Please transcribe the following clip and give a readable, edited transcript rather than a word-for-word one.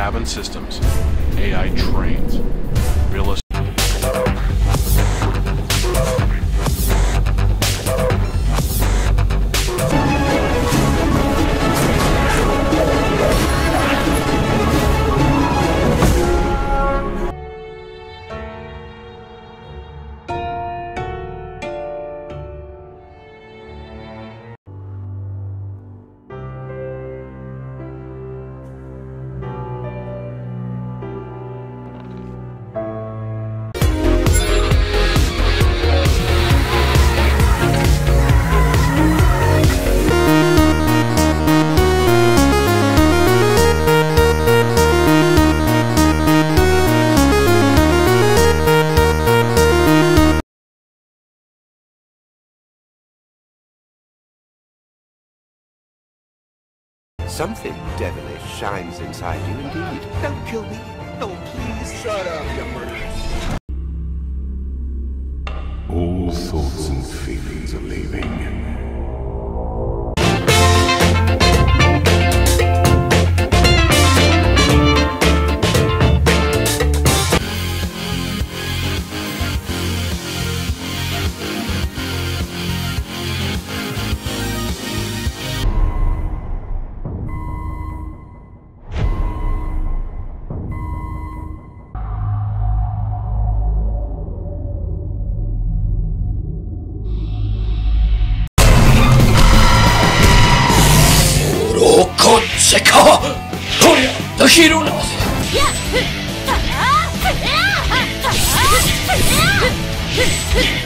cabin systems, AI trains, realistic. Something devilish shines inside you indeed. Don't kill me. No, please. Shut up, you murderers. All thoughts and feelings are leaving. The hero knows. Yeah.